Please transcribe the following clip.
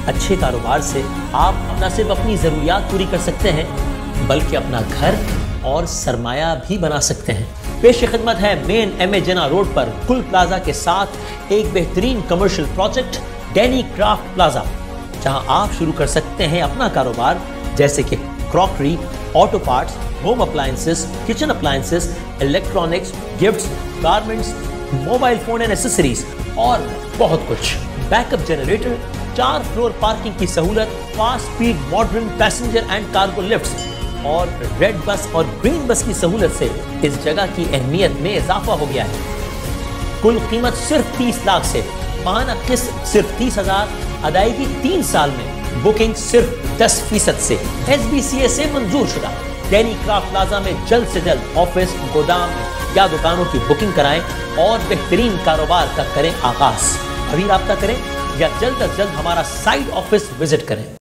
اچھے کاروبار سے آپ نہ صرف اپنی ضروریات پوری کر سکتے ہیں بلکہ اپنا گھر اور سرمایہ بھی بنا سکتے ہیں۔ پیش خدمت ہے مین ایم اے جنا روڈ پر گل پلازا کے ساتھ ایک بہترین commercial project Danny Craft Plaza, جہاں آپ شروع کر سکتے ہیں اپنا کاروبار جیسے کہ crockery, auto parts, home appliances, kitchen appliances, electronics, gifts, garments, mobile phone and accessories اور بہت کچھ۔ Backup generator, 4 floor parking کی سہولت، fast speed modern passenger and cargo lifts اور ریڈ بس اور گرین بس کی سہولت سے اس جگہ کی اہمیت میں اضافہ ہو گیا ہے۔ کل قیمت صرف 30 لاکھ سے، ماہانہ قسط صرف 30,000، ادائیگی 3 سال میں، بکنگ صرف 10% سے، SBCA سے منظور شدہ۔ ڈینی کرافٹ پلازا میں جلد سے جلد آفس، گودام یا دکانوں کی بکنگ کرائیں اور بہترین کاروبار کا کریں آغاز۔ ابھی رابطہ کریں یا جلد از جلد ہمارا سائٹ آفس وزٹ کریں۔